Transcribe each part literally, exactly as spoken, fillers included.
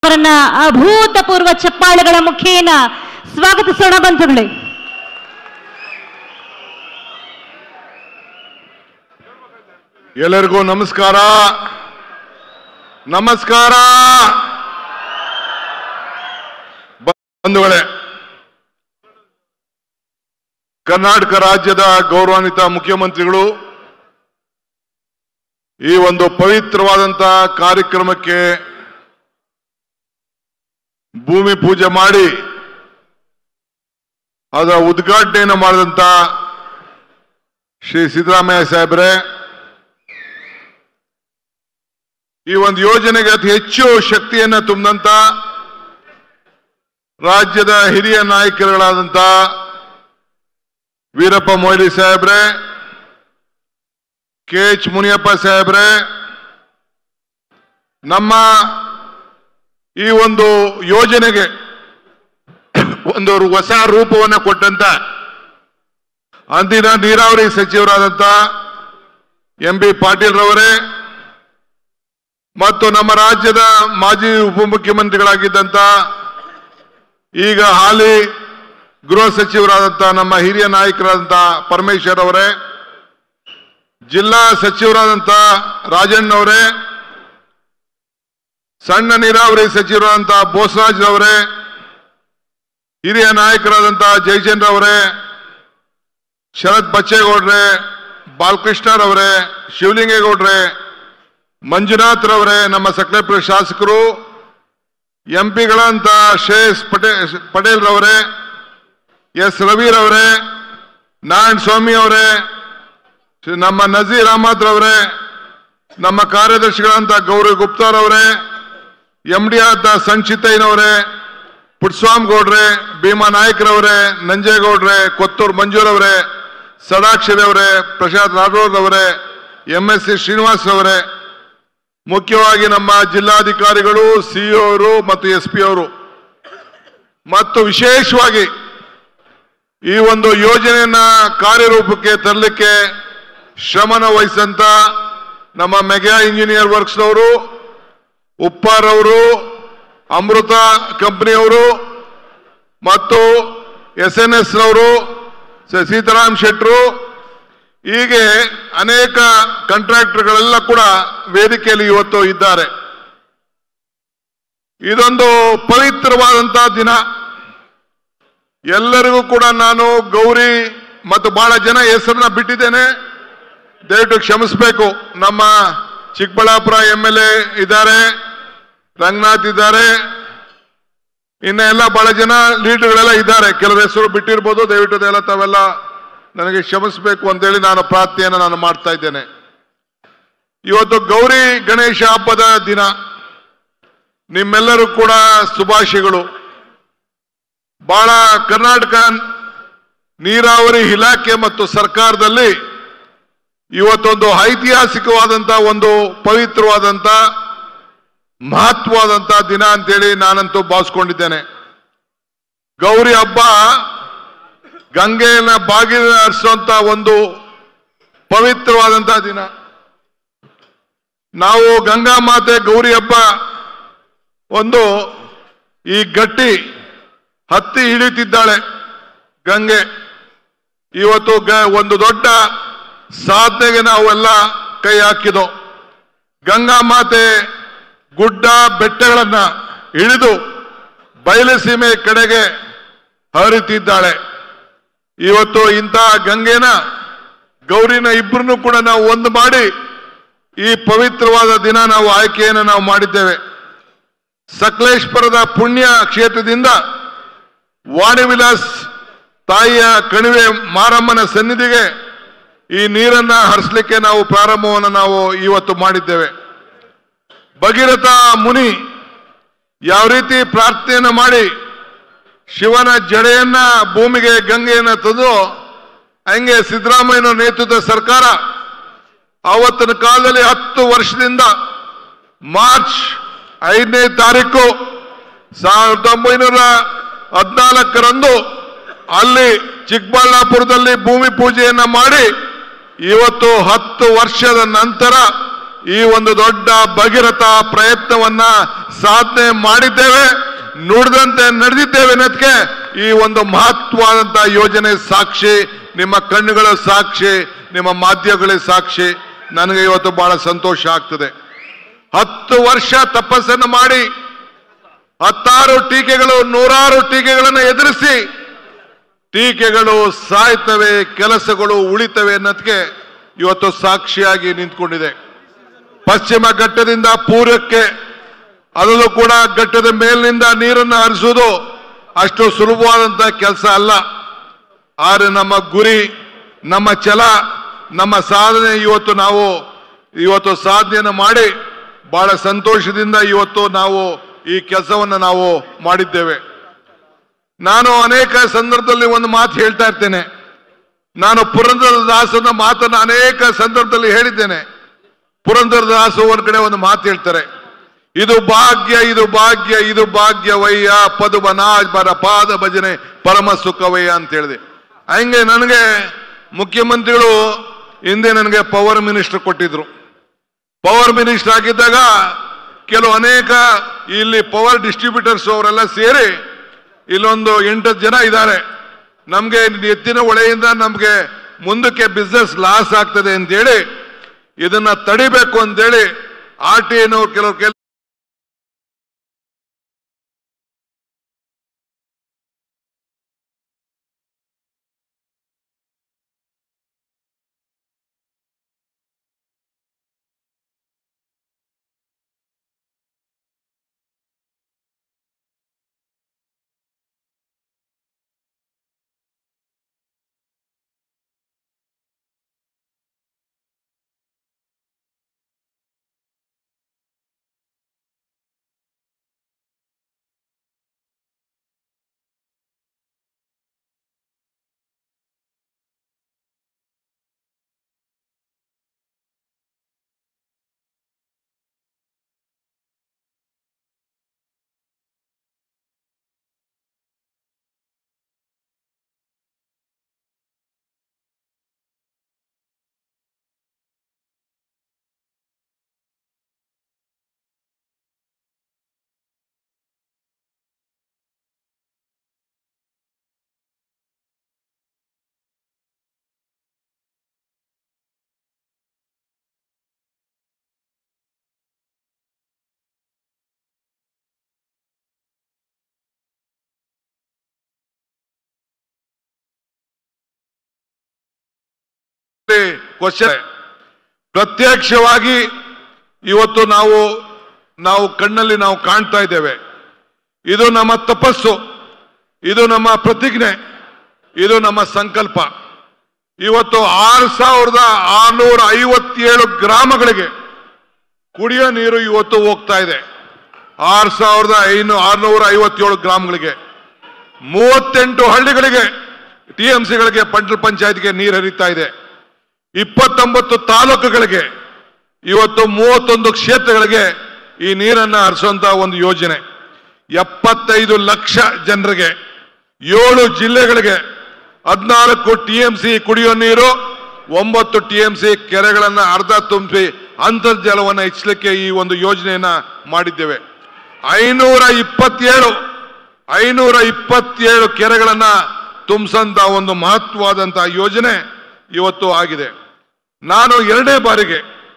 ಅವರನ್ನ ಅಭೂತಪೂರ್ವ ಚಪ್ಪಾಳೆಗಳ ಮುಖೇನ ಸ್ವಾಗತಿಸೋಣ ಬಂಧುಗಳೇ. ಎಲ್ಲರಿಗೂ ನಮಸ್ಕಾರ. ನಮಸ್ಕಾರ ಬಂಧುಗಳೇ. ಕರ್ನಾಟಕ ರಾಜ್ಯದ ಗೌರವಾನ್ವಿತ ಮುಖ್ಯಮಂತ್ರಿಗಳು ಈ ಒಂದು ಪವಿತ್ರವಾದಂತಹ ಕಾರ್ಯಕ್ರಮಕ್ಕೆ ಭೂಮಿ ಪೂಜೆ ಮಾಡಿ ಅದರ ಉದ್ಘಾಟನೆಯನ್ನು ಮಾಡಿದಂತ ಶ್ರೀ ಸಿದ್ದರಾಮಯ್ಯ ಸಾಹೇಬ್ರೆ, ಈ ಒಂದು ಯೋಜನೆಗೆ ಅತಿ ಹೆಚ್ಚು ಶಕ್ತಿಯನ್ನು ತುಂಬಿದಂತ ರಾಜ್ಯದ ಹಿರಿಯ ನಾಯಕರುಗಳಾದಂತ ವೀರಪ್ಪ ಮೊಯ್ಲಿ ಸಾಹೇಬ್ರೆ, ಕೆ ಎಚ್ ಮುನಿಯಪ್ಪ ಸಾಹೇಬ್ರೆ, ನಮ್ಮ ಈ ಒಂದು ಯೋಜನೆಗೆ ಒಂದು ಹೊಸ ರೂಪವನ್ನು ಕೊಟ್ಟಂತ ಅಂದಿನ ನೀರಾವರಿ ಸಚಿವರಾದಂತ ಎಂ ಬಿ ಪಾಟೀಲ್ ರವರೇ ಮತ್ತು ನಮ್ಮ ರಾಜ್ಯದ ಮಾಜಿ ಉಪಮುಖ್ಯಮಂತ್ರಿಗಳಾಗಿದ್ದಂತ ಈಗ ಹಾಲಿ ಗೃಹ ಸಚಿವರಾದಂತ ನಮ್ಮ ಹಿರಿಯ ನಾಯಕರಾದಂತ ಪರಮೇಶ್ವರ್ ಅವರೇ, ಜಿಲ್ಲಾ ಸಚಿವರಾದಂತ ರಾಜಣ್ಣ ಅವರೇ, ಸಣ್ಣ ನೀರಾವರಿ ಸಚಿವರಾದಂತ ಬೋಸರಾಜ್ ಅವರೇ, ಹಿರಿಯ ನಾಯಕರಾದಂತ ಜಯಚಂದ್ರ ಅವರೇ, ಶರತ್ ಬಚ್ಚೇಗೌಡ್ರೆ, ಬಾಲಕೃಷ್ಣರವರೇ, ಶಿವಲಿಂಗೇಗೌಡ್ರೆ, ಮಂಜುನಾಥ್ ರವರೇ, ನಮ್ಮ ಸಕಲೇಪುರ ಶಾಸಕರು, ಎಂಪಿಗಳಂತ ಶ್ರೇಯಸ್ ಪಟೇಲ್ ಪಟೇಲ್ ರವರೇ, ಎಸ್ ರವಿರವರೇ, ನಾರಾಯಣ ಸ್ವಾಮಿ ಅವರೇ, ನಮ್ಮ ನಜೀರ್ ಅಹಮದ್ ರವರೇ, ನಮ್ಮ ಕಾರ್ಯದರ್ಶಿಗಳಂತ ಗೌರವ್ ಗುಪ್ತಾರವರೇ, ಎಂ ಡಿ ಆದ ಸಂಚಿತಯ್ಯನವರೇ, ಪುಟ್ಸ್ವಾಮಿ ಗೌಡ್ರೆ, ಭೀಮಾ ನಾಯಕರವರೇ, ನಂಜೇಗೌಡ್ರೆ, ಕೊತ್ತೂರು ಮಂಜೂರವರೇ, ಸದಾಕ್ಷರಿ ಅವರೇ, ಪ್ರಶಾಂತ್ ರಾಠೋಡ್ ಅವರೇ, ಎಂ ಎಸ್ ಸಿ ಶ್ರೀನಿವಾಸ್ ಅವರೇ, ಮುಖ್ಯವಾಗಿ ನಮ್ಮ ಜಿಲ್ಲಾಧಿಕಾರಿಗಳು, ಸಿಇಒ ಅವರು ಮತ್ತು ಎಸ್ ಪಿ ಅವರು, ಮತ್ತು ವಿಶೇಷವಾಗಿ ಈ ಒಂದು ಯೋಜನೆಯನ್ನ ಕಾರ್ಯರೂಪಕ್ಕೆ ತರಲಿಕ್ಕೆ ಶ್ರಮನ ವಹಿಸಂತ ನಮ್ಮ ಮೆಗಾ ಇಂಜಿನಿಯರ್ ವರ್ಕ್ಸ್ ಅವರು, ಉಪ್ಪಾರ್ ಅವರು, ಅಮೃತ ಕಂಪನಿಯವರು ಮತ್ತು ಎಸ್ ಎನ್ ಎಸ್ ರವರು, ಸೀತಾರಾಮ್ ಶೆಟ್ರು, ಹೀಗೆ ಅನೇಕ ಕಾಂಟ್ರಾಕ್ಟರ್ಗಳೆಲ್ಲ ಕೂಡ ವೇದಿಕೆಯಲ್ಲಿ ಇವತ್ತು ಇದ್ದಾರೆ. ಇದೊಂದು ಪವಿತ್ರವಾದಂತಹ ದಿನ. ಎಲ್ಲರಿಗೂ ಕೂಡ ನಾನು ಗೌರಿ ಮತ್ತು ಬಹಳ ಜನ ಹೆಸರನ್ನ ಬಿಟ್ಟಿದ್ದೇನೆ, ದಯವಿಟ್ಟು ಕ್ಷಮಿಸಬೇಕು. ನಮ್ಮ ಚಿಕ್ಕಬಳ್ಳಾಪುರ ಎಂ ಎಲ್ ಎ ಇದ್ದಾರೆ, ರಂಗನಾಥ್ ಇದ್ದಾರೆ, ಇನ್ನ ಎಲ್ಲ ಬಹಳ ಜನ ಲೀಡರ್ಗಳೆಲ್ಲ ಇದ್ದಾರೆ. ಕೆಲವು ಹೆಸರು ಬಿಟ್ಟಿರ್ಬೋದು, ದಯವಿಟ್ಟು ಅದೆಲ್ಲ ತಾವೆಲ್ಲ ನನಗೆ ಕ್ಷಮಿಸಬೇಕು ಅಂತೇಳಿ ನಾನು ಪ್ರಾರ್ಥನೆಯನ್ನು ನಾನು ಮಾಡ್ತಾ ಇದ್ದೇನೆ. ಇವತ್ತು ಗೌರಿ ಗಣೇಶ ಹಬ್ಬದ ದಿನ. ನಿಮ್ಮೆಲ್ಲರೂ ಕೂಡ ಶುಭಾಶಯಗಳು. ಬಹಳ ಕರ್ನಾಟಕ ನೀರಾವರಿ ಇಲಾಖೆ ಮತ್ತು ಸರ್ಕಾರದಲ್ಲಿ ಇವತ್ತೊಂದು ಐತಿಹಾಸಿಕವಾದಂತ ಒಂದು ಪವಿತ್ರವಾದಂತ ಮಹತ್ವವಾದಂತ ದಿನ ಅಂತೇಳಿ ನಾನಂತೂ ಭಾವಿಸ್ಕೊಂಡಿದ್ದೇನೆ. ಗೌರಿ ಹಬ್ಬ ಗಂಗೆಯನ್ನ ಬಾಗಿಲ ಹರಿಸುವಂತ ಒಂದು ಪವಿತ್ರವಾದಂತಹ ದಿನ. ನಾವು ಗಂಗಾ ಮಾತೆ ಗೌರಿ ಹಬ್ಬ ಒಂದು ಈ ಗಟ್ಟಿ ಹತ್ತಿ ಇಳಿತಿದ್ದಾಳೆ ಗಂಗೆ. ಇವತ್ತು ಒಂದು ದೊಡ್ಡ ಸಾಧನೆಗೆ ನಾವೆಲ್ಲ ಕೈ ಹಾಕಿದೋ. ಗಂಗಾ ಮಾತೆ ಗುಡ್ಡ ಬೆಟ್ಟಗಳನ್ನ ಇಳಿದು ಬಯಲುಸೀಮೆ ಕಡೆಗೆ ಹರಿತಿದ್ದಾಳೆ. ಇವತ್ತು ಇಂತಹ ಗಂಗೆನ ಗೌರಿನ ಇಬ್ಬರನ್ನು ಕೂಡ ನಾವು ಒಂದು ಮಾಡಿ ಈ ಪವಿತ್ರವಾದ ದಿನ ನಾವು ಆಯ್ಕೆಯನ್ನು ನಾವು ಮಾಡಿದ್ದೇವೆ. ಸಕಲೇಶ್ಪುರದ ಪುಣ್ಯ ಕ್ಷೇತ್ರದಿಂದ ವಾಣಿವಿಲಾಸ್ ತಾಯಿಯ ಕಣಿವೆ ಮಾರಮ್ಮನ ಸನ್ನಿಧಿಗೆ ಈ ನೀರನ್ನ ಹರಿಸಲಿಕ್ಕೆ ನಾವು ಪ್ರಾರಂಭವನ್ನು ನಾವು ಇವತ್ತು ಮಾಡಿದ್ದೇವೆ. ಭಗೀರಥ ಮುನಿ ಯಾವ ರೀತಿ ಪ್ರಾರ್ಥನೆಯನ್ನು ಮಾಡಿ ಶಿವನ ಜಡೆಯನ್ನ ಭೂಮಿಗೆ ಗಂಗೆಯನ್ನ ತಂದು, ಹಂಗೆ ಸಿದ್ದರಾಮಯ್ಯನ ನೇತೃತ್ವದ ಸರ್ಕಾರ ಆವತ್ತಿನ ಕಾಲದಲ್ಲಿ ಹತ್ತು ವರ್ಷದಿಂದ ಮಾರ್ಚ್ ಐದನೇ ತಾರೀಕು ಸಾವಿರದ ಒಂಬೈನೂರ ಹದಿನಾಲ್ಕರಂದು ಅಲ್ಲಿ ಚಿಕ್ಕಬಳ್ಳಾಪುರದಲ್ಲಿ ಭೂಮಿ ಪೂಜೆಯನ್ನ ಮಾಡಿ ಇವತ್ತು ಹತ್ತು ವರ್ಷದ ನಂತರ ಈ ಒಂದು ದೊಡ್ಡ ಭಗೀರಥ ಪ್ರಯತ್ನವನ್ನ ಸಾಧನೆ ಮಾಡಿದ್ದೇವೆ, ನುಡಿದಂತೆ ನಡೆದಿದ್ದೇವೆ ಅನ್ನೋದಕ್ಕೆ ಈ ಒಂದು ಮಹತ್ವವಾದಂತಹ ಯೋಜನೆ ಸಾಕ್ಷಿ. ನಿಮ್ಮ ಕಣ್ಣುಗಳ ಸಾಕ್ಷಿ, ನಿಮ್ಮ ಮಾಧ್ಯಮಗಳ ಸಾಕ್ಷಿ. ನನಗೆ ಇವತ್ತು ಬಹಳ ಸಂತೋಷ ಆಗ್ತದೆ. ಹತ್ತು ವರ್ಷ ತಪಸ್ಸನ್ನು ಮಾಡಿ ಹತ್ತಾರು ಟೀಕೆಗಳು ನೂರಾರು ಟೀಕೆಗಳನ್ನು ಎದುರಿಸಿ ಟೀಕೆಗಳು ಸಾಯ್ತವೆ, ಕೆಲಸಗಳು ಉಳಿತವೆ ಅನ್ನೋದಕ್ಕೆ ಇವತ್ತು ಸಾಕ್ಷಿಯಾಗಿ ನಿಂತ್ಕೊಂಡಿದೆ. ಪಶ್ಚಿಮ ಘಟ್ಟದಿಂದ ಪೂರ್ವಕ್ಕೆ, ಅದರಲ್ಲೂ ಕೂಡ ಘಟ್ಟದ ಮೇಲಿನಿಂದ ನೀರನ್ನು ಹರಿಸುವುದು ಅಷ್ಟು ಸುಲಭವಾದಂತಹ ಕೆಲಸ ಅಲ್ಲ. ಆದರೆ ನಮ್ಮ ಗುರಿ, ನಮ್ಮ ಛಲ, ನಮ್ಮ ಸಾಧನೆ ಇವತ್ತು ನಾವು ಇವತ್ತು ಸಾಧನೆಯನ್ನು ಮಾಡಿ ಬಹಳ ಸಂತೋಷದಿಂದ ಇವತ್ತು ನಾವು ಈ ಕೆಲಸವನ್ನು ನಾವು ಮಾಡಿದ್ದೇವೆ. ನಾನು ಅನೇಕ ಸಂದರ್ಭದಲ್ಲಿ ಒಂದು ಮಾತು ಹೇಳ್ತಾ ಇರ್ತೇನೆ. ನಾನು ಪುರಂದರದಾಸನ ಮಾತನ್ನು ಅನೇಕ ಸಂದರ್ಭದಲ್ಲಿ ಹೇಳಿದ್ದೇನೆ. ಪುರಂದರದಾಸು ಒಂದ್ ಕಡೆ ಒಂದು ಮಾತು ಹೇಳ್ತಾರೆ, ಇದು ಭಾಗ್ಯ ಇದು ಭಾಗ್ಯ ಇದು ಭಾಗ್ಯವಯ್ಯ ಪದುಬನಾಜ್ ಪಾದ ಭಜನೆ ಪರಮ ಸುಖವಯ್ಯ ಅಂತ ಹೇಳಿದೆ. ಹಂಗೆ ನನಗೆ ಮುಖ್ಯಮಂತ್ರಿಗಳು ಹಿಂದೆ ನನಗೆ ಪವರ್ ಮಿನಿಸ್ಟರ್ ಕೊಟ್ಟಿದ್ರು. ಪವರ್ ಮಿನಿಸ್ಟರ್ ಆಗಿದ್ದಾಗ ಕೆಲವು ಅನೇಕ ಇಲ್ಲಿ ಪವರ್ ಡಿಸ್ಟ್ರಿಬ್ಯೂಟರ್ಸ್ ಅವರೆಲ್ಲ ಸೇರಿ ಇಲ್ಲೊಂದು ಎಂಟು ಜನ ಇದ್ದಾರೆ, ನಮ್ಗೆ ಎತ್ತಿನ ಹೊಳೆಯಿಂದ ನಮ್ಗೆ ಮುಂದಕ್ಕೆ ಬಿಸ್ನೆಸ್ ಲಾಸ್ ಆಗ್ತದೆ ಅಂತೇಳಿ ಇದನ್ನ ತಡಿಬೇಕು ಅಂತೇಳಿ ಆರ್ ಟಿ ಐನವ್ರು ಕೆಲವರು ಕೆಲ ಕ್ವಶನ್ ಪ್ರತ್ಯಕ್ಷವಾಗಿ ಇವತ್ತು ನಾವು ನಾವು ಕಣ್ಣಲ್ಲಿ ನಾವು ಕಾಣ್ತಾ ಇದ್ದೇವೆ. ಇದು ನಮ್ಮ ತಪಸ್ಸು, ಇದು ನಮ್ಮ ಪ್ರತಿಜ್ಞೆ, ಇದು ನಮ್ಮ ಸಂಕಲ್ಪ. ಇವತ್ತು ಆರು ಸಾವಿರದ ಆರ್ನೂರ ಐವತ್ತೇಳು ಗ್ರಾಮಗಳಿಗೆ ಕುಡಿಯೋ ನೀರು ಇವತ್ತು ಹೋಗ್ತಾ ಇದೆ. ಆರು ಸಾವಿರದ ಐನೂ ಆರ್ನೂರ ಐವತ್ತೇಳು ಗ್ರಾಮಗಳಿಗೆ, ಮೂವತ್ತೆಂಟು ಹಳ್ಳಿಗಳಿಗೆ, ಟಿ ಎಂ ಸಿಗಳಿಗೆ, ಪಂಚಾಯತ್ ಪಂಚಾಯತ್ಗೆ ನೀರು ಹರಿತಾ ಇದೆ. ಇಪ್ಪತ್ತೊಂಬತ್ತು ತಾಲೂಕುಗಳಿಗೆ, ಇವತ್ತು ಮೂವತ್ತೊಂದು ಕ್ಷೇತ್ರಗಳಿಗೆ ಈ ನೀರನ್ನ ಹರಿಸುವಂತ ಒಂದು ಯೋಜನೆ. ಎಪ್ಪತ್ತೈದು ಲಕ್ಷ ಜನರಿಗೆ, ಏಳು ಜಿಲ್ಲೆಗಳಿಗೆ, ಹದಿನಾಲ್ಕು ಟಿ ಎಂ ಸಿ ಕುಡಿಯೋ ನೀರು, ಒಂಬತ್ತು ಟಿ ಎಂ ಸಿ ಕೆರೆಗಳನ್ನ ಅರ್ಧ ತುಂಬಿಸಿ ಅಂತರ್ಜಲವನ್ನು ಹೆಚ್ಚಲಿಕ್ಕೆ ಈ ಒಂದು ಯೋಜನೆಯನ್ನ ಮಾಡಿದ್ದೇವೆ. ಐನೂರ ಇಪ್ಪತ್ತೇಳು ಐನೂರ ಇಪ್ಪತ್ತೇಳು ಕೆರೆಗಳನ್ನ ತುಂಬಿಸಂತ ಒಂದು ಮಹತ್ವವಾದಂತಹ ಯೋಜನೆ ಇವತ್ತು ಆಗಿದೆ. ನಾನು ಎರಡನೇ ಬಾರಿಗೆ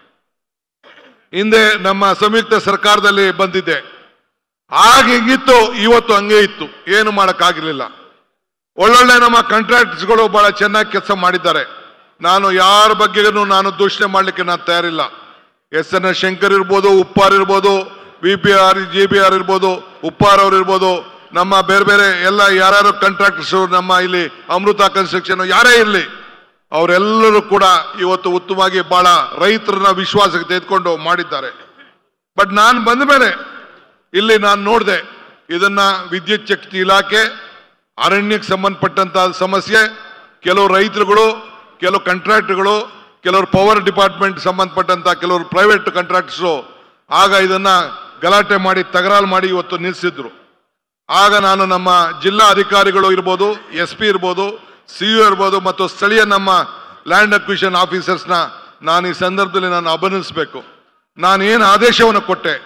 ಹಿಂದೆ ನಮ್ಮ ಸಂಯುಕ್ತ ಸರ್ಕಾರದಲ್ಲಿ ಬಂದಿದ್ದೆ. ಆಗ ಹಿಂಗಿತ್ತು, ಇವತ್ತು ಹಂಗೆ ಇತ್ತು, ಏನು ಮಾಡಕ್ಕಾಗಿರ್ಲಿಲ್ಲ. ಒಳ್ಳೊಳ್ಳೆ ನಮ್ಮ ಕಾಂಟ್ರಾಕ್ಟರ್ಸ್ಗಳು ಬಹಳ ಚೆನ್ನಾಗಿ ಕೆಲಸ ಮಾಡಿದ್ದಾರೆ. ನಾನು ಯಾರ ಬಗ್ಗೆಗೂ ನಾನು ದೂಷಣೆ ಮಾಡಲಿಕ್ಕೆ ನಾನು ತಯಾರಿಲ್ಲ. ಎಸ್ ಎನ್ ಎಸ್ ಶಂಕರ್ ಇರ್ಬೋದು, ಉಪ್ಪಾರ್ ಇರ್ಬೋದು, V P R G B R ಇರ್ಬೋದು, ಉಪ್ಪಾರ್ ಅವ್ರು ಇರ್ಬೋದು, ನಮ್ಮ ಬೇರೆ ಬೇರೆ ಎಲ್ಲ ಯಾರ್ಯಾರು ಕಾಂಟ್ರಾಕ್ಟರ್ಸ್, ನಮ್ಮ ಇಲ್ಲಿ ಅಮೃತ ಕನ್ಸ್ಟ್ರಕ್ಷನ್ ಯಾರೇ ಇರಲಿ, ಅವರೆಲ್ಲರೂ ಕೂಡ ಇವತ್ತು ಉತ್ತಮವಾಗಿ ಬಹಳ ರೈತರನ್ನ ವಿಶ್ವಾಸಕ್ಕೆ ತೆಗೆದುಕೊಂಡು ಮಾಡಿದ್ದಾರೆ. ಬಟ್ ನಾನು ಬಂದ ಮೇಲೆ ಇಲ್ಲಿ ನಾನು ನೋಡಿದೆ, ಇದನ್ನ ವಿದ್ಯುತ್ ಶಕ್ತಿ ಇಲಾಖೆ, ಅರಣ್ಯಕ್ಕೆ ಸಂಬಂಧಪಟ್ಟಂತಹ ಸಮಸ್ಯೆ, ಕೆಲವು ರೈತರುಗಳು, ಕೆಲವು ಕಾಂಟ್ರಾಕ್ಟ್ಗಳು, ಕೆಲವರು ಪವರ್ ಡಿಪಾರ್ಟ್ಮೆಂಟ್ ಸಂಬಂಧಪಟ್ಟಂತ ಕೆಲವರು ಪ್ರೈವೇಟ್ ಕಾಂಟ್ರಾಕ್ಟರ್ಸು ಆಗ ಇದನ್ನ ಗಲಾಟೆ ಮಾಡಿ ತಕರಾರು ಮಾಡಿ ಇವತ್ತು ನಿಲ್ಲಿಸಿದ್ರು. ಆಗ ನಾನು ನಮ್ಮ ಜಿಲ್ಲಾ ಅಧಿಕಾರಿಗಳು ಇರ್ಬೋದು, ಎಸ್ ಪಿ ಇರ್ಬೋದು, ಸಿ ಯು ಇರ್ಬೋದು, ಮತ್ತು ಸ್ಥಳೀಯ ನಮ್ಮ ಲ್ಯಾಂಡ್ ಅಕ್ವಿಷನ್ ಆಫೀಸರ್ಸ್ನ ನಾನು ಈ ಸಂದರ್ಭದಲ್ಲಿ ನಾನು ಅಭಿನಂದಿಸಬೇಕು. ನಾನು ಏನು ಆದೇಶವನ್ನು ಕೊಟ್ಟೆ,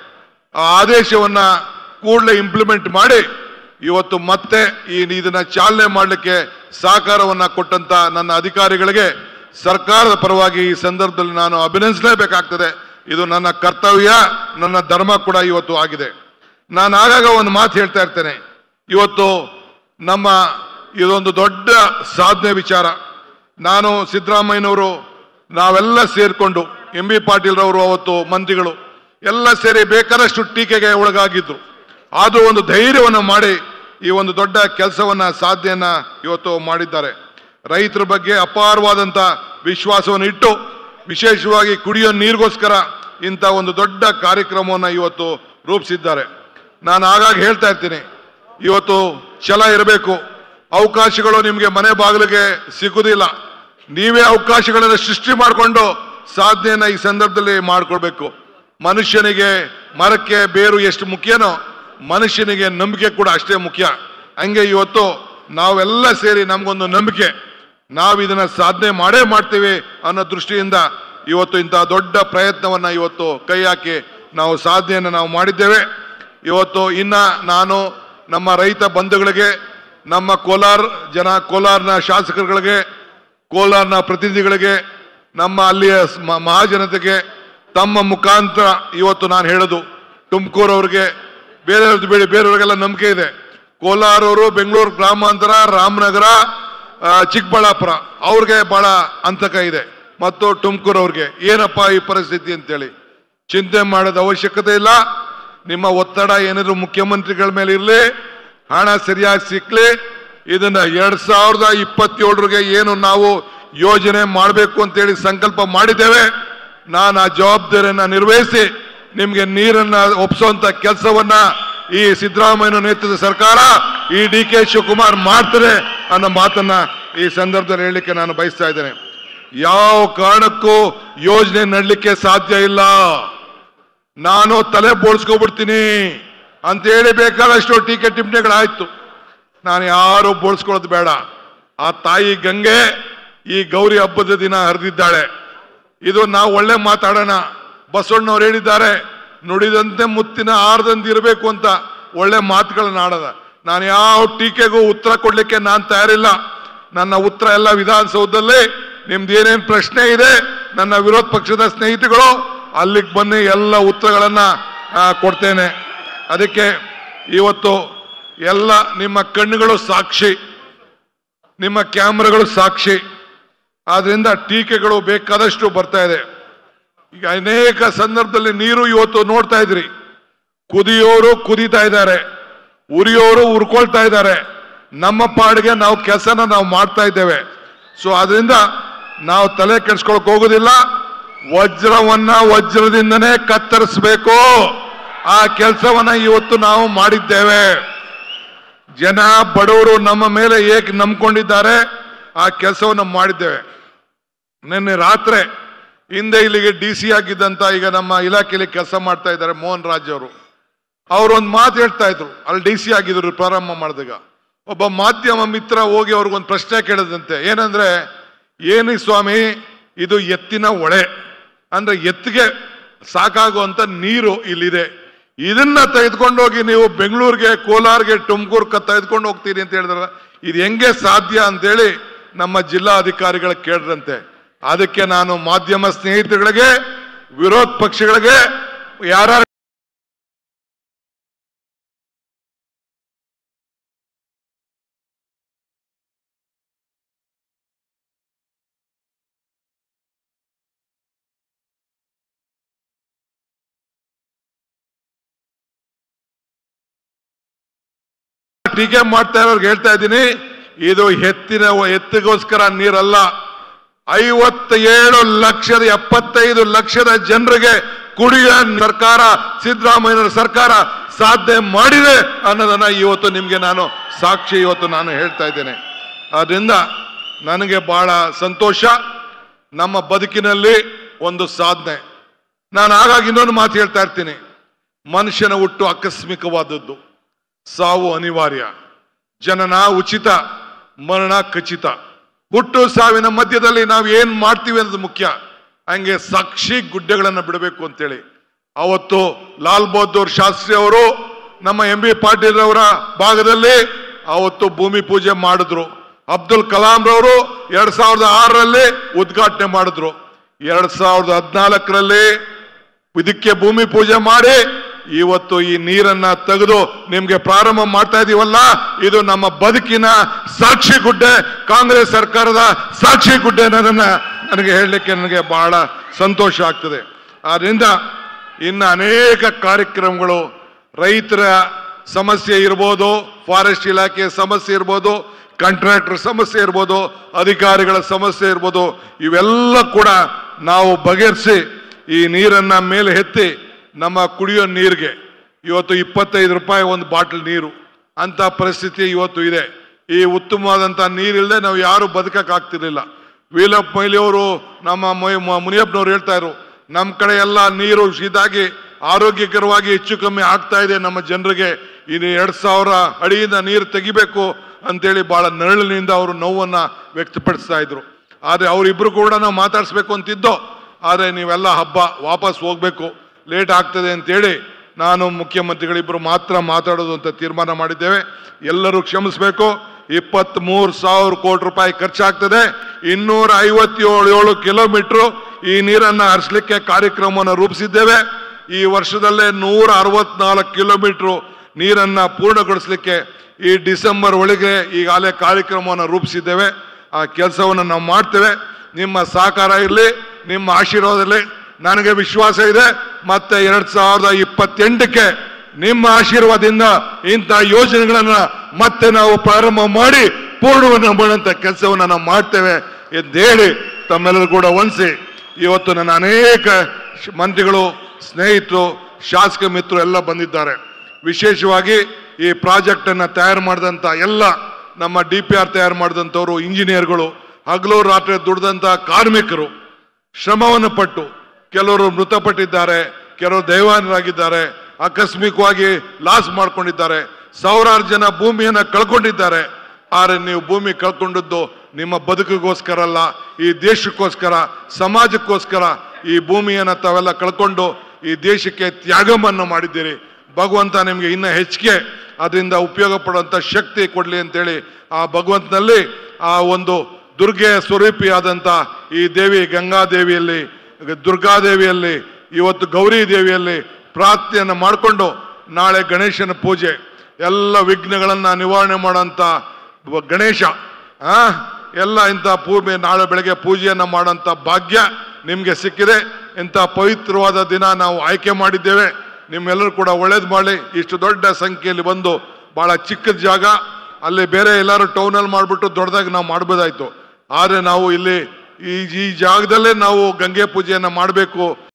ಆ ಆದೇಶವನ್ನ ಕೂಡಲೇ ಇಂಪ್ಲಿಮೆಂಟ್ ಮಾಡಿ ಇವತ್ತು ಮತ್ತೆ ಈ ಇದನ್ನ ಚಾಲನೆ ಮಾಡಲಿಕ್ಕೆ ಸಹಕಾರವನ್ನ ಕೊಟ್ಟಂತ ನನ್ನ ಅಧಿಕಾರಿಗಳಿಗೆ ಸರ್ಕಾರದ ಪರವಾಗಿ ಈ ಸಂದರ್ಭದಲ್ಲಿ ನಾನು ಅಭಿನಂದಿಸಲೇಬೇಕಾಗ್ತದೆ. ಇದು ನನ್ನ ಕರ್ತವ್ಯ, ನನ್ನ ಧರ್ಮ ಕೂಡ ಇವತ್ತು ಆಗಿದೆ. ನಾನು ಆಗಾಗ ಒಂದು ಮಾತು ಹೇಳ್ತಾ ಇರ್ತೇನೆ, ಇವತ್ತು ನಮ್ಮ ಇದೊಂದು ದೊಡ್ಡ ಸಾಧನೆ ವಿಚಾರ. ನಾನು ಸಿದ್ದರಾಮಯ್ಯನವರು ನಾವೆಲ್ಲ ಸೇರಿಕೊಂಡು ಎಂ ಬಿ ಪಾಟೀಲ್ ರವರು ಅವತ್ತು ಮಂತ್ರಿಗಳು ಎಲ್ಲ ಸೇರಿ ಬೇಕಾದಷ್ಟು ಟೀಕೆಗೆ ಒಳಗಾಗಿದ್ರು. ಆದರೂ ಒಂದು ಧೈರ್ಯವನ್ನು ಮಾಡಿ ಈ ಒಂದು ದೊಡ್ಡ ಕೆಲಸವನ್ನ ಸಾಧನೆಯನ್ನ ಇವತ್ತು ಮಾಡಿದ್ದಾರೆ. ರೈತರ ಬಗ್ಗೆ ಅಪಾರವಾದಂಥ ವಿಶ್ವಾಸವನ್ನು ಇಟ್ಟು ವಿಶೇಷವಾಗಿ ಕುಡಿಯೋ ನೀರಿಗೋಸ್ಕರ ಇಂಥ ಒಂದು ದೊಡ್ಡ ಕಾರ್ಯಕ್ರಮವನ್ನು ಇವತ್ತು ರೂಪಿಸಿದ್ದಾರೆ. ನಾನು ಆಗಾಗ ಹೇಳ್ತಾ ಇರ್ತೀನಿ, ಇವತ್ತು ಛಲ ಇರಬೇಕು. ಅವಕಾಶಗಳು ನಿಮಗೆ ಮನೆ ಬಾಗಿಲಿಗೆ ಸಿಗುವುದಿಲ್ಲ. ನೀವೇ ಅವಕಾಶಗಳನ್ನು ಸೃಷ್ಟಿ ಮಾಡಿಕೊಂಡು ಸಾಧನೆಯನ್ನ ಈ ಸಂದರ್ಭದಲ್ಲಿ ಮಾಡಿಕೊಳ್ಬೇಕು. ಮನುಷ್ಯನಿಗೆ ಮರಕ್ಕೆ ಬೇರು ಎಷ್ಟು ಮುಖ್ಯನೋ ಮನುಷ್ಯನಿಗೆ ನಂಬಿಕೆ ಕೂಡ ಅಷ್ಟೇ ಮುಖ್ಯ. ಹಂಗೆ ಇವತ್ತು ನಾವೆಲ್ಲ ಸೇರಿ ನಮಗೊಂದು ನಂಬಿಕೆ, ನಾವು ಇದನ್ನ ಸಾಧನೆ ಮಾಡೇ ಮಾಡ್ತೀವಿ ಅನ್ನೋ ದೃಷ್ಟಿಯಿಂದ ಇವತ್ತು ಇಂತಹ ದೊಡ್ಡ ಪ್ರಯತ್ನವನ್ನ ಇವತ್ತು ಕೈ ಹಾಕಿ ನಾವು ಸಾಧನೆಯನ್ನು ನಾವು ಮಾಡಿದ್ದೇವೆ. ಇವತ್ತು ಇನ್ನ ನಾನು ನಮ್ಮ ರೈತ ಬಂಧುಗಳಿಗೆ, ನಮ್ಮ ಕೋಲಾರ ಜನ, ಕೋಲಾರನ ಶಾಸಕರುಗಳಿಗೆ, ಕೋಲಾರನ ಪ್ರತಿನಿಧಿಗಳಿಗೆ, ನಮ್ಮ ಅಲ್ಲಿಯ ಮಹಾಜನತೆಗೆ ತಮ್ಮ ಮುಖಾಂತರ ಇವತ್ತು ನಾನು ಹೇಳೋದು, ತುಮಕೂರು ಅವ್ರಿಗೆ, ಬೇರೆಯವ್ರದ್ದು ಬೇಡಿ ಬೇರೆಯವ್ರಿಗೆಲ್ಲ ನಂಬಿಕೆ ಇದೆ. ಕೋಲಾರವರು, ಬೆಂಗಳೂರು ಗ್ರಾಮಾಂತರ, ರಾಮನಗರ, ಚಿಕ್ಕಬಳ್ಳಾಪುರ ಅವ್ರಿಗೆ ಬಹಳ ಅಂತಕ ಇದೆ, ಮತ್ತು ತುಮಕೂರು ಅವ್ರಿಗೆ ಏನಪ್ಪ ಈ ಪರಿಸ್ಥಿತಿ ಅಂತೇಳಿ ಚಿಂತೆ ಮಾಡೋದ ಅವಶ್ಯಕತೆ ಇಲ್ಲ. ನಿಮ್ಮ ಒತ್ತಡ ಏನಾದ್ರು ಮುಖ್ಯಮಂತ್ರಿಗಳ ಮೇಲೆ ಇರಲಿ, ಹಣ ಸರಿಯಾಗಿ ಸಿಕ್ಲಿ. ಇದನ್ನ ಎರಡ್ ಸಾವಿರದ ಇಪ್ಪತ್ತೇಳರಿಗೆ ಏನು ನಾವು ಯೋಜನೆ ಮಾಡಬೇಕು ಅಂತೇಳಿ ಸಂಕಲ್ಪ ಮಾಡಿದ್ದೇವೆ, ನಾನು ಆ ಜವಾಬ್ದಾರಿಯನ್ನ ನಿರ್ವಹಿಸಿ ನಿಮ್ಗೆ ನೀರನ್ನ ಒಪ್ಪಿಸುವಂತ ಕೆಲಸವನ್ನ ಈ ಸಿದ್ದರಾಮಯ್ಯ ನೇತೃತ್ವದ ಸರ್ಕಾರ, ಈ ಡಿ ಕೆ ಶಿವಕುಮಾರ್ ಮಾಡ್ತಾರೆ ಅನ್ನೋ ಮಾತನ್ನ ಈ ಸಂದರ್ಭದಲ್ಲಿ ಹೇಳಲಿಕ್ಕೆ ನಾನು ಬಯಸ್ತಾ ಇದ್ದೇನೆ. ಯಾವ ಕಾರಣಕ್ಕೂ ಯೋಜನೆ ನಡಲಿಕ್ಕೆ ಸಾಧ್ಯ ಇಲ್ಲ, ನಾನು ತಲೆ ಬೋಳ್ಸ್ಕೊಬಿಡ್ತೀನಿ ಅಂತ ಹೇಳಿ ಬೇಕಾದಷ್ಟು ಟೀಕೆ ಟಿಪ್ಪಣಿಗಳಾಯ್ತು. ನಾನು ಯಾರು ಬೋಳ್ಸ್ಕೊಳ್ಳೋದು ಬೇಡ. ಆ ತಾಯಿ ಗಂಗೆ ಈ ಗೌರಿ ಹಬ್ಬದ ದಿನ ಹರಿದಿದ್ದಾಳೆ. ಇದು ನಾವು ಒಳ್ಳೆ ಮಾತಾಡೋಣ. ಬಸವಣ್ಣವ್ರು ಹೇಳಿದ್ದಾರೆ, ನುಡಿದಂತೆ ಮುತ್ತಿನ ಆರದಂತೆ ಇರಬೇಕು ಅಂತ ಒಳ್ಳೆ ಮಾತುಗಳನ್ನ ಆಡೋದ. ನಾನು ಯಾವ ಟೀಕೆಗೂ ಉತ್ತರ ಕೊಡ್ಲಿಕ್ಕೆ ನಾನು ತಯಾರಿಲ್ಲ. ನನ್ನ ಉತ್ತರ ಎಲ್ಲ ವಿಧಾನಸೌಧದಲ್ಲಿ, ನಿಮ್ದು ಏನೇನು ಪ್ರಶ್ನೆ ಇದೆ ನನ್ನ ವಿರೋಧ ಪಕ್ಷದ ಸ್ನೇಹಿತಗಳು ಅಲ್ಲಿಗೆ ಬನ್ನಿ, ಎಲ್ಲ ಉತ್ತರಗಳನ್ನ ಕೊಡ್ತೇನೆ. ಅದಕ್ಕೆ ಇವತ್ತು ಎಲ್ಲ ನಿಮ್ಮ ಕಣ್ಣುಗಳು ಸಾಕ್ಷಿ, ನಿಮ್ಮ ಕ್ಯಾಮ್ರಾಗಳು ಸಾಕ್ಷಿ. ಆದ್ರಿಂದ ಟೀಕೆಗಳು ಬೇಕಾದಷ್ಟು ಬರ್ತಾ ಇದೆ. ಈಗ ಅನೇಕ ಸಂದರ್ಭದಲ್ಲಿ ನೀರು ಇವತ್ತು ನೋಡ್ತಾ ಇದ್ರಿ, ಕುದಿಯೋರು ಕುದೀತಾ ಇದ್ದಾರೆ, ಉರಿಯೋರು ಉರ್ಕೊಳ್ತಾ ಇದ್ದಾರೆ. ನಮ್ಮ ಪಾಡಿಗೆ ನಾವು ಕೆಲಸನ ನಾವು ಮಾಡ್ತಾ ಇದ್ದೇವೆ. ಸೊ ಅದರಿಂದ ನಾವು ತಲೆ ಕೆಡಿಸ್ಕೊಳಕ್ ಹೋಗೋದಿಲ್ಲ. ವಜ್ರವನ್ನ ವಜ್ರದಿಂದನೇ ಕತ್ತರಿಸಬೇಕು, ಆ ಕೆಲಸವನ್ನ ಇವತ್ತು ನಾವು ಮಾಡಿದ್ದೇವೆ. ಜನ ಬಡವರು ನಮ್ಮ ಮೇಲೆ ಏಕೆ ನಂಬ್ಕೊಂಡಿದ್ದಾರೆ, ಆ ಕೆಲಸವನ್ನು ಮಾಡಿದ್ದೇವೆ. ನಿನ್ನೆ ರಾತ್ರಿ ಹಿಂದೆ ಇಲ್ಲಿಗೆ ಡಿ ಸಿ ಆಗಿದ್ದಂತ, ಈಗ ನಮ್ಮ ಇಲಾಖೆಯಲ್ಲಿ ಕೆಲಸ ಮಾಡ್ತಾ ಇದ್ದಾರೆ ಮೋಹನ್ ರಾಜ್ ಅವರು, ಅವ್ರೊಂದು ಮಾತು ಹೇಳ್ತಾ ಇದ್ರು. ಅಲ್ಲಿ ಡಿ ಸಿ ಆಗಿದ್ರು ಪ್ರಾರಂಭ ಮಾಡಿದಾಗ, ಒಬ್ಬ ಮಾಧ್ಯಮ ಮಿತ್ರ ಹೋಗಿ ಅವ್ರಿಗೊಂದು ಪ್ರಶ್ನೆ ಕೇಳಿದಂತೆ, ಏನಂದ್ರೆ, ಏನಿ ಸ್ವಾಮಿ ಇದು ಎತ್ತಿನ ಹೊಳೆ ಅಂದ್ರೆ ಎತ್ತಿಗೆ ಸಾಕಾಗುವಂತ ನೀರು ಇಲ್ಲಿದೆ, ಇದನ್ನ ತೆಗೆದುಕೊಂಡೋಗಿ ನೀವು ಬೆಂಗಳೂರಿಗೆ, ಕೋಲಾರ್ಗೆ, ತುಮಕೂರ್ಗೆ ತೆಗೆದುಕೊಂಡು ಹೋಗ್ತೀರಿ ಅಂತ ಹೇಳಿದ್ರ ಇದು ಹೆಂಗೆ ಸಾಧ್ಯ ಅಂತೇಳಿ ನಮ್ಮ ಜಿಲ್ಲಾ ಅಧಿಕಾರಿಗಳ ಕೇಳಿದ್ರಂತೆ. ಅದಕ್ಕೆ ನಾನು ಮಾಧ್ಯಮ ಸ್ನೇಹಿತರುಗಳಿಗೆ, ವಿರೋಧ ಪಕ್ಷಗಳಿಗೆ, ಯಾರು ಟೀಕೆ ಮಾಡ್ತಾ ಇರೋರ್ಗೆ ಹೇಳ್ತಾ ಇದ್ದೀನಿ, ಇದು ಎತ್ತಿನ ಎತ್ತಿಗೋಸ್ಕರ ನೀರಲ್ಲ. ಐವತ್ತೇಳು ಲಕ್ಷದ ಎಪ್ಪತ್ತೈದು ಲಕ್ಷದ ಜನರಿಗೆ ಕುಡಿಯ ಸರ್ಕಾರ, ಸಿದ್ದರಾಮಯ್ಯ ಸರ್ಕಾರ ಸಾಧನೆ ಮಾಡಿದೆ ಅನ್ನೋದನ್ನ ಇವತ್ತು ನಿಮ್ಗೆ ನಾನು ಸಾಕ್ಷಿ ಇವತ್ತು ನಾನು ಹೇಳ್ತಾ ಇದ್ದೇನೆ. ಆದ್ರಿಂದ ನನಗೆ ಬಹಳ ಸಂತೋಷ. ನಮ್ಮ ಬದುಕಿನಲ್ಲಿ ಒಂದು ಸಾಧನೆ. ನಾನು ಆಗಾಗ ಇನ್ನೊಂದು ಮಾತು ಹೇಳ್ತಾ ಇರ್ತೀನಿ, ಮನುಷ್ಯನ ಹುಟ್ಟು ಆಕಸ್ಮಿಕವಾದದ್ದು, ಸಾವು ಅನಿವಾರ್ಯ, ಜನನ ಉಚಿತ, ಮರಣ ಖಚಿತ. ಹುಟ್ಟು ಸಾವಿನ ಮಧ್ಯದಲ್ಲಿ ನಾವು ಏನ್ ಮಾಡ್ತೀವಿ ಅನ್ನೋದು ಮುಖ್ಯ. ಹಂಗೆ ಸಾಕ್ಷಿ ಗುಡ್ಡೆಗಳನ್ನು ಬಿಡಬೇಕು ಅಂತೇಳಿ ಅವತ್ತು ಲಾಲ್ ಬಹದ್ದೂರ್ ಶಾಸ್ತ್ರಿ ಅವರು ನಮ್ಮ ಎಂ ಬಿ ಪಾಟೀಲ್ ಅವರ ಭಾಗದಲ್ಲಿ ಅವತ್ತು ಭೂಮಿ ಪೂಜೆ ಮಾಡಿದ್ರು. ಅಬ್ದುಲ್ ಕಲಾಂ ರವರು ಎರಡ್ ಸಾವಿರದ ಆರರಲ್ಲಿ ಉದ್ಘಾಟನೆ ಮಾಡಿದ್ರು. ಎರಡ್ ಸಾವಿರದ ಹದಿನಾಲ್ಕರಲ್ಲಿ ಇದಕ್ಕೆ ಭೂಮಿ ಪೂಜೆ ಮಾಡಿ ಇವತ್ತು ಈ ನೀರನ್ನ ತೆಗೆದು ನಿಮ್ಗೆ ಪ್ರಾರಂಭ ಮಾಡ್ತಾ ಇದೀವಲ್ಲ, ಇದು ನಮ್ಮ ಬದುಕಿನ ಸಾಕ್ಷಿ ಗುಡ್ಡೆ, ಕಾಂಗ್ರೆಸ್ ಸರ್ಕಾರದ ಸಾಕ್ಷಿ ಗುಡ್ಡೆ ಅನ್ನೋದನ್ನ ನನಗೆ ಹೇಳಲಿಕ್ಕೆ ನನಗೆ ಬಹಳ ಸಂತೋಷ ಆಗ್ತದೆ. ಆದ್ರಿಂದ ಇನ್ನು ಅನೇಕ ಕಾರ್ಯಕ್ರಮಗಳು, ರೈತರ ಸಮಸ್ಯೆ ಇರ್ಬೋದು, ಫಾರೆಸ್ಟ್ ಇಲಾಖೆ ಸಮಸ್ಯೆ ಇರ್ಬೋದು, ಕಾಂಟ್ರಾಕ್ಟರ್ ಸಮಸ್ಯೆ ಇರ್ಬೋದು, ಅಧಿಕಾರಿಗಳ ಸಮಸ್ಯೆ ಇರ್ಬೋದು, ಇವೆಲ್ಲ ಕೂಡ ನಾವು ಬಗೆಹರಿಸಿ ಈ ನೀರನ್ನ ಮೇಲೆ ಎತ್ತಿ ನಮ್ಮ ಕುಡಿಯೋ ನೀರಿಗೆ ಇವತ್ತು ಇಪ್ಪತ್ತೈದು ರೂಪಾಯಿ ಒಂದು ಬಾಟಲ್ ನೀರು ಅಂತ ಪರಿಸ್ಥಿತಿ ಇವತ್ತು ಇದೆ. ಈ ಉತ್ತಮವಾದಂಥ ನೀರಿಲ್ಲದೆ ನಾವು ಯಾರು ಬದುಕಕ್ಕಾಗ್ತಿರ್ಲಿಲ್ಲ. ವೀಲಪ್ಪ ಮೊಯ್ಲಿ ಅವರು, ನಮ್ಮ ಮುನಿಯಪ್ಪನವ್ರು ಹೇಳ್ತಾ ಇದ್ರು, ನಮ್ಮ ಕಡೆ ಎಲ್ಲ ನೀರು ಇದಾಗಿ ಆರೋಗ್ಯಕರವಾಗಿ ಹೆಚ್ಚು ಕಮ್ಮಿ ಆಗ್ತಾ ಇದೆ ನಮ್ಮ ಜನರಿಗೆ, ಇನ್ನು ಎರಡ್ ಸಾವಿರ ಅಡಿಯಿಂದ ನೀರು ತೆಗಿಬೇಕು ಅಂತೇಳಿ ಬಹಳ ನರಳಿನಿಂದ ಅವರು ನೋವನ್ನ ವ್ಯಕ್ತಪಡಿಸ್ತಾ ಇದ್ರು. ಆದರೆ ಅವರಿಬ್ರು ಕೂಡ ನಾವು ಮಾತಾಡಿಸ್ಬೇಕು ಅಂತಿದ್ದೋ, ಆದರೆ ನೀವೆಲ್ಲ ಹಬ್ಬ ವಾಪಸ್ ಹೋಗ್ಬೇಕು, ಲೇಟ್ ಆಗ್ತದೆ ಅಂತೇಳಿ ನಾನು ಮುಖ್ಯಮಂತ್ರಿಗಳಿಬ್ಬರು ಮಾತ್ರ ಮಾತಾಡೋದು ಅಂತ ತೀರ್ಮಾನ ಮಾಡಿದ್ದೇವೆ. ಎಲ್ಲರೂ ಕ್ಷಮಿಸಬೇಕು. ಇಪ್ಪತ್ತ್ ಮೂರು ಸಾವಿರ ಕೋಟಿ ರೂಪಾಯಿ ಖರ್ಚಾಗ್ತದೆ. ಇನ್ನೂರ ಐವತ್ತೇಳು ಏಳು ಕಿಲೋಮೀಟರ್ ಈ ನೀರನ್ನ ಹರಿಸಲಿಕ್ಕೆ ಕಾರ್ಯಕ್ರಮವನ್ನು ರೂಪಿಸಿದ್ದೇವೆ. ಈ ವರ್ಷದಲ್ಲೇ ನೂರ ಅರವತ್ನಾಲ್ಕು ಕಿಲೋಮೀಟರ್ ನೀರನ್ನ ಪೂರ್ಣಗೊಳಿಸಲಿಕ್ಕೆ ಈ ಡಿಸೆಂಬರ್ ಒಳಗೆ ಈಗಾಗಲೇ ಕಾರ್ಯಕ್ರಮವನ್ನು ರೂಪಿಸಿದ್ದೇವೆ. ಆ ಕೆಲಸವನ್ನು ನಾವು ಮಾಡ್ತೇವೆ. ನಿಮ್ಮ ಸಹಕಾರ ಇರಲಿ, ನಿಮ್ಮ ಆಶೀರ್ವಾದ ಇರಲಿ. ನನಗೆ ವಿಶ್ವಾಸ ಇದೆ, ಮತ್ತೆ ಎರಡ್ ಸಾವಿರದ ಇಪ್ಪತ್ತೆಂಟಕ್ಕೆ ನಿಮ್ಮ ಆಶೀರ್ವಾದದಿಂದ ಇಂಥ ಯೋಜನೆಗಳನ್ನ ಮತ್ತೆ ನಾವು ಪ್ರಾರಂಭ ಮಾಡಿ ಪೂರ್ಣವನ್ನು ಮಾಡುವಂತ ಕೆಲಸವನ್ನು ನಾವು ಮಾಡ್ತೇವೆ ಎಂದು ಹೇಳಿ ತಮ್ಮೆಲ್ಲರೂ ಕೂಡ ಹೊಂದಿಸಿ, ಇವತ್ತು ನನ್ನ ಅನೇಕ ಮಂತ್ರಿಗಳು, ಸ್ನೇಹಿತರು, ಶಾಸಕ ಮಿತ್ರರು ಎಲ್ಲ ಬಂದಿದ್ದಾರೆ. ವಿಶೇಷವಾಗಿ ಈ ಪ್ರಾಜೆಕ್ಟ್ ಅನ್ನ ತಯಾರು ಮಾಡಿದಂತ ಎಲ್ಲ ನಮ್ಮ ಡಿ ಪಿ ಆರ್ ತಯಾರು ಮಾಡಿದಂಥವ್ರು, ಇಂಜಿನಿಯರ್ಗಳು, ಹಗಲು ರಾತ್ರಿ ದುಡಿದಂತ ಕಾರ್ಮಿಕರು, ಶ್ರಮವನ್ನು ಪಟ್ಟು ಕೆಲವರು ಮೃತಪಟ್ಟಿದ್ದಾರೆ, ಕೆಲವರು ದೈವಾನರಾಗಿದ್ದಾರೆ, ಆಕಸ್ಮಿಕವಾಗಿ ಲಾಸ್ ಮಾಡ್ಕೊಂಡಿದ್ದಾರೆ, ಸಾವಿರಾರು ಜನ ಭೂಮಿಯನ್ನ ಕಳ್ಕೊಂಡಿದ್ದಾರೆ. ಆದರೆ ನೀವು ಭೂಮಿ ಕಳ್ಕೊಂಡದ್ದು ನಿಮ್ಮ ಬದುಕಿಗೋಸ್ಕರ ಅಲ್ಲ, ಈ ದೇಶಕ್ಕೋಸ್ಕರ, ಸಮಾಜಕ್ಕೋಸ್ಕರ ಈ ಭೂಮಿಯನ್ನ ತಾವೆಲ್ಲ ಕಳ್ಕೊಂಡು ಈ ದೇಶಕ್ಕೆ ತ್ಯಾಗವನ್ನು ಮಾಡಿದ್ದೀರಿ. ಭಗವಂತ ನಿಮಗೆ ಇನ್ನ ಹೆಚ್ಚಿಗೆ ಅದರಿಂದ ಉಪಯೋಗ ಪಡುವಂತ ಶಕ್ತಿ ಕೊಡ್ಲಿ ಅಂತೇಳಿ ಆ ಭಗವಂತನಲ್ಲಿ, ಆ ಒಂದು ದುರ್ಗೆಯ ಸ್ವರೂಪಿಯಾದಂಥ ಈ ದೇವಿ ಗಂಗಾದೇವಿಯಲ್ಲಿ, ದುರ್ಗಾದೇವಿಯಲ್ಲಿ, ಇವತ್ತು ಗೌರಿ ದೇವಿಯಲ್ಲಿ ಪ್ರಾರ್ಥನೆಯನ್ನು ಮಾಡಿಕೊಂಡು ನಾಳೆ ಗಣೇಶನ ಪೂಜೆ, ಎಲ್ಲ ವಿಘ್ನಗಳನ್ನ ನಿವಾರಣೆ ಮಾಡೋಂಥ ಗಣೇಶ ಆ ಎಲ್ಲ ಇಂಥ ಪೂರ್ವೆ ನಾಳೆ ಬೆಳಗ್ಗೆ ಪೂಜೆಯನ್ನು ಮಾಡೋಂಥ ಭಾಗ್ಯ ನಿಮಗೆ ಸಿಕ್ಕಿದೆ. ಇಂಥ ಪವಿತ್ರವಾದ ದಿನ ನಾವು ಆಯ್ಕೆ ಮಾಡಿದ್ದೇವೆ. ನಿಮ್ಮೆಲ್ಲರೂ ಕೂಡ ಒಳ್ಳೇದು ಮಾಡಿ. ಇಷ್ಟು ದೊಡ್ಡ ಸಂಖ್ಯೆಯಲ್ಲಿ ಬಂದು, ಬಹಳ ಚಿಕ್ಕ ಜಾಗ, ಅಲ್ಲಿ ಬೇರೆ ಎಲ್ಲರೂ ಟೌನಲ್ಲಿ ಮಾಡಿಬಿಟ್ಟು ದೊಡ್ಡದಾಗಿ ನಾವು ಮಾಡ್ಬೋದಾಯ್ತು. ಆದರೆ ನಾವು ಇಲ್ಲಿ ಈ ಈ ಜಾಗದಲ್ಲೇ ನಾವು ಗಂಗೆ ಪೂಜೆಯನ್ನು ಮಾಡಬೇಕು.